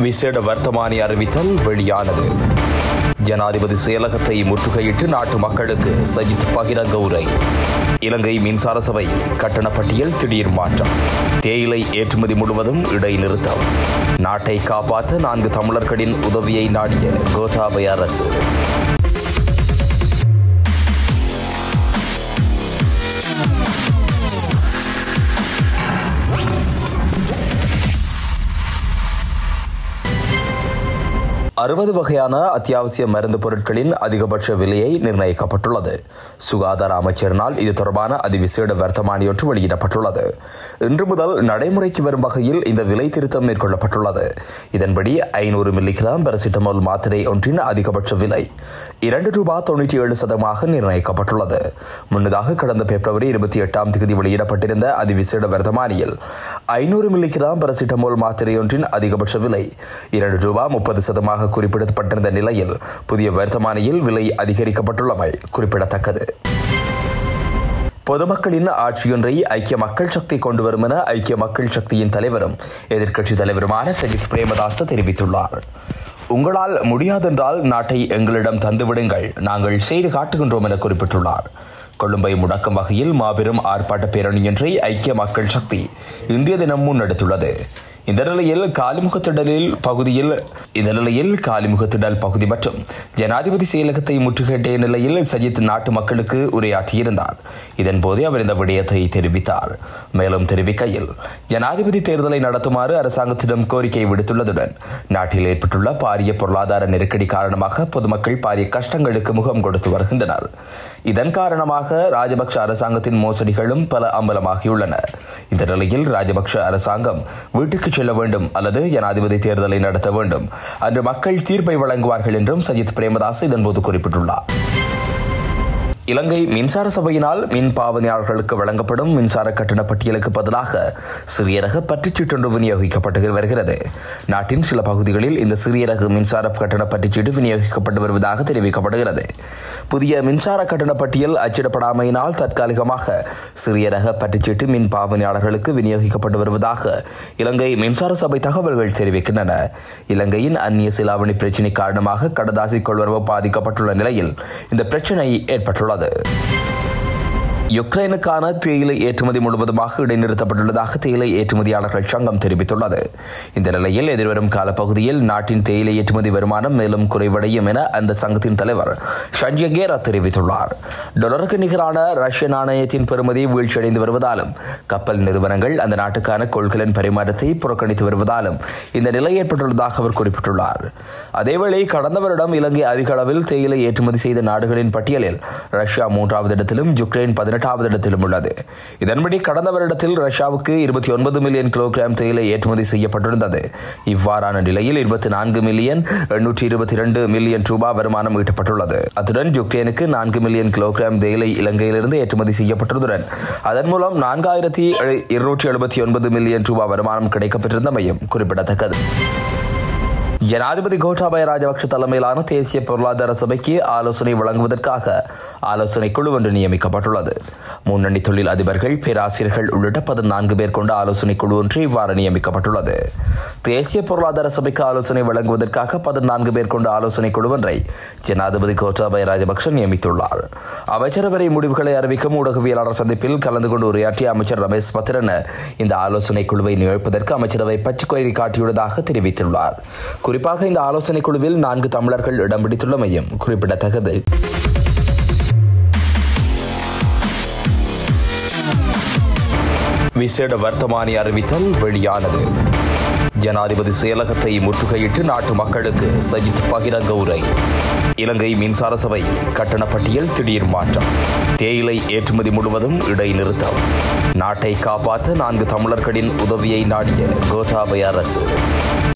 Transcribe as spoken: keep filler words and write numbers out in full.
விசேட வர்த்தமானி அறிவித்தல் வெளியானது. ஜனாதிபதி செயலகத்தை முற்றுகையிட்டு நாட்டு மக்களுக்கு சஜித் பகிரங்க உரை. இலங்கை மின்சார சபை கட்டணப்பட்டியல் திடீர் மாற்றம். தேயிலை ஏற்றுமதி முழுவதும் இடைநிறுத்தம். நாட்டை காப்பாற்ற நான்கு தமிழர்களின் உதவியை நாடிய கோட்டாபய அரசு. அறுபது வகையான அத்தியாவசிய மருந்து பொருட்களின் அதிகபட்ச விலையை நிர்ணயிக்கப்பட்டுள்ளது. சுகாதார அமைச்சரினால் இது தொடர்பான அதிவிசேட வர்த்தமானி ஒன்று வெளியிடப்பட்டுள்ளது. இன்று முதல் நடைமுறைக்கு வரும் வகையில் இந்த விலை திருத்தம் மேற்கொள்ளப்பட்டுள்ளது. இதன்படி ஐநூறு மில்லிகிராம் பாராசிட்டமால் மாத்திரை ஒன்றின் அதிகபட்ச விலை இரண்டு ரூபாய் தொன்னூற்றி ஏழு சதமாக நிர்ணயிக்கப்பட்டுள்ளது. முன்னதாக கடந்த பிப்ரவரி இருபத்தி எட்டாம் தேதி வெளியிடப்பட்டிருந்த அதிவிசேட வர்த்தமானியில் ஐநூறு மில்லிகிராம் பாராசிட்டமால் மாத்திரை ஒன்றின் அதிகபட்ச விலை இரண்டு ரூபாய் முப்பது சதமாக குறிப்பிடப்பட்டிருந்த நிலையில் புதிய வர்த்தமானியில் விலை அதிகரிக்கப்பட்டுள்ளமை குறிப்பிடத்தக்கது. பொதுமக்களின் ஆட்சியொன்றை ஐக்கிய மக்கள் சக்தி கொண்டு வரும் என ஐக்கிய மக்கள் சக்தியின் தலைவரும் எதிர்க்கட்சித் தலைவருமான சஜித் பிரேமதாச தெரிவித்துள்ளார். உங்களால் முடியாதென்றால் நாட்டை எங்களிடம் தந்துவிடுங்கள், நாங்கள் செய்து காட்டுகின்றோம் என குறிப்பிட்டுள்ளார். கொழும்பை முடக்கும் வகையில் மாபெரும் ஆர்ப்பாட்ட பேரணியொன்றை ஐக்கிய மக்கள் சக்தி இன்றைய தினம் முன்னெடுத்துள்ளது. இந்த நிலையில் காலிமுகத்திடலில் பகுதியில் இந்த நிலையில் காலிமுகத்திடல் பகுதி மற்றும் ஜனாதிபதி செயலகத்தை முற்றுகையிட்ட நிலையில் சஜித் நாட்டு மக்களுக்கு உரையாற்றியிருந்தார். இதன்போது அவர் இந்த விடயத்தை தெரிவித்தார். மேலும் தெரிவிக்கையில், ஜனாதிபதி தேர்தலை நடத்துமாறு அரசாங்கத்திடம் கோரிக்கை விடுத்துள்ளதுடன் நாட்டில் ஏற்பட்டுள்ள பாரிய பொருளாதார நெருக்கடி காரணமாக பொதுமக்கள் பாரிய கஷ்டங்களுக்கு முகம் கொடுத்து வருகின்றனர். இதன் காரணமாக ராஜபக்ஷ அரசாங்கத்தின் மோசடிகளும் பல அம்பலமாகியுள்ளன. இந்த நிலையில் ராஜபக்ஷ அரசாங்கம் வீட்டுக்கு செல்ல வேண்டும் அல்லது ஜனாதிபதி தேர்தலை நடத்த வேண்டும், அன்று மக்கள் தீர்ப்பை வழங்குவார்கள் என்றும் சஜித் பிரேமதாஸ் இதன்போது குறிப்பிட்டுள்ளார். இலங்கை மின்சார சபையினால் மின் பாவனையாளர்களுக்கு வழங்கப்படும் மின்சார கட்டண பட்டியலுக்கு பதிலாக சிறிய ரக பற்றுச்சீட்டு விநியோகிக்கப்பட்டு வருகிறது. நாட்டின் சில பகுதிகளில் இந்த சிறிய ரக மின்சார கட்டண பற்றுச்சீட்டு விநியோகிக்கப்பட்டு வருவதாக தெரிவிக்கப்படுகிறது. புதிய மின்சார கட்டண பட்டியல் அச்சிடப்படாமையினால் தற்காலிகமாக சிறிய ரக பற்றுச்சீட்டு மின் பாவனையாளர்களுக்கு விநியோகிக்கப்பட்டு வருவதாக இலங்கை மின்சார சபை தகவல்கள் தெரிவிக்கின்றன. இலங்கையின் அந்நிய செலாவணி பிரச்சினை காரணமாக கடதாசி கொள்வரவு பாதிக்கப்பட்டுள்ள நிலையில் இந்த பிரச்சினை ஏற்பட்டுள்ளது. யுக்ரைனுக்கான தேயிலை ஏற்றுமதி முழுவதுமாக இடைநிறுத்தப்பட்டுள்ளதாக தேயிலை ஏற்றுமதியாளர்கள் சங்கம் தெரிவித்துள்ளது. இந்த நிலையில் எதிர்வரும் காலப்பகுதியில் நாட்டின் தேயிலை ஏற்றுமதி வருமானம் மேலும் குறைவடையும் என அந்த சங்கத்தின் தலைவர் சஞ்சய் கேரா தெரிவித்துள்ளார். டாலருக்கு நிகரான ரஷ்ய நாணயத்தின் பெறுமதி வீழ்ச்சியடைந்து வருவதாலும் கப்பல் நிறுவனங்கள் அந்த நாட்டுக்கான கொள்கலன் பரிமாற்றத்தை புறக்கணித்து வருவதாலும் இந்த நிலை ஏற்பட்டுள்ளதாக அவர் குறிப்பிட்டுள்ளார். அதேவேளை கடந்த வருடம் இலங்கை அதிக அளவில் தேயிலை ஏற்றுமதி செய்த நாடுகளின் பட்டியலில் ரஷ்யா மூன்றாவது இடத்திலும் யுக்ரைன் பதினெட்டாவது இடத்திலும் உள்ளது. இதன்படி கடந்த வருடத்தில் ரஷ்யாவுக்கு இருபத்தி ஒன்பது மில்லியன் கிலோகிராம் தேயிலை ஏற்றுமதி செய்யப்பட்டிருந்தது. இவ்வாறான நிலையில் இருபத்தி நான்கு மில்லியன் எண்ணூற்றி இருபத்தி இரண்டு மில்லியன் ரூபாய் வருமானம் ஈட்டப்பட்டுள்ளது. அத்துடன் யுக்ரைனுக்கு நான்கு மில்லியன் கிலோகிராம் தேயிலை இலங்கையிலிருந்து ஏற்றுமதி செய்யப்பட்டுள்ளதுடன் அதன் மூலம் நான்காயிரத்தி இருநூற்றி எழுபத்தி ஒன்பது மில்லியன் ரூபாய் வருமானம் கிடைக்கப்பெற்றிருந்தமையும் குறிப்பிடத்தக்கது. ஜனாதிபதி கோட்டாபய ராஜபக்ஷ தலைமையிலான தேசிய பொருளாதார சபைக்கு ஆலோசனை வழங்குவதற்காக ஆலோசனை குழு ஒன்று நியமிக்கப்பட்டுள்ளது. முன்னணி தொழில் அதிபர்கள், பேராசிரியர்கள் உள்ளிட்ட பதினான்கு பேர் கொண்ட ஆலோசனை குழு ஒன்று இவ்வாறு நியமிக்கப்பட்டுள்ளது. தேசிய பொருளாதார சபைக்கு ஆலோசனை வழங்குவதற்காக பதினான்கு பேர் கொண்ட ஆலோசனை குழு ஒன்றை ஜனாதிபதி கோட்டாபய ராஜபக்ஷ நியமித்துள்ளார். அமைச்சரவை முடிவுகளை அறிவிக்கும் ஊடகவியலாளர் சந்திப்பில் கலந்து கொண்டு உரையாற்றிய அமைச்சர் ரமேஷ் பத்திரன் இந்த ஆலோசனை குழுவை நியமிப்பதற்கு அமைச்சரவை பச்சைக்கொடி காட்டியுள்ளதாக தெரிவித்துள்ளார். குறிப்பாக இந்த ஆலோசனை குழுவில் நான்கு தமிழர்கள் இடம் பிடித்துள்ளமையும் குறிப்பிடத்தக்கது. விசேட வர்த்தமானி அறிவித்தல் வெளியானது. ஜனாதிபதி செயலகத்தை முற்றுகையிட்டு நாட்டு மக்களுக்கு சஜித் பகிரங்க உரை. இலங்கை மின்சார சபை கட்டணப்பட்டியல் திடீர் மாற்றம். தேயிலை ஏற்றுமதி முழுவதும் இடைநிறுத்தம். நாட்டை காப்பாற்ற நான்கு தமிழர்களின் உதவியை நாடிய கோட்டாபய அரசு.